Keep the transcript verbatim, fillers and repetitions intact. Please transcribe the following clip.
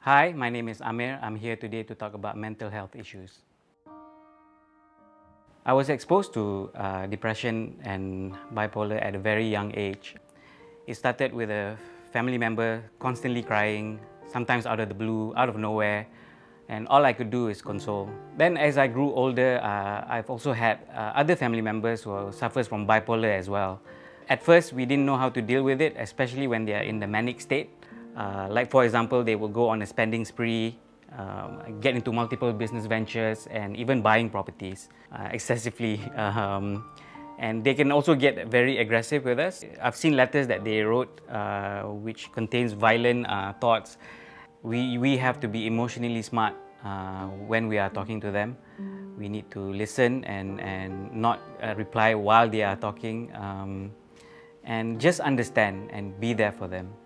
Hi, my name is Amir. I'm here today to talk about mental health issues. I was exposed to uh, depression and bipolar at a very young age. It started with a family member constantly crying, sometimes out of the blue, out of nowhere, and all I could do is console. Then as I grew older, uh, I've also had uh, other family members who suffers from bipolar as well. At first, we didn't know how to deal with it, especially when they are in the manic state. Uh, like for example, they will go on a spending spree, um, get into multiple business ventures, and even buying properties uh, excessively. Um, and they can also get very aggressive with us. I've seen letters that they wrote uh, which contains violent uh, thoughts. We, we have to be emotionally smart uh, when we are talking to them. We need to listen and, and not uh, reply while they are talking, um, and just understand and be there for them.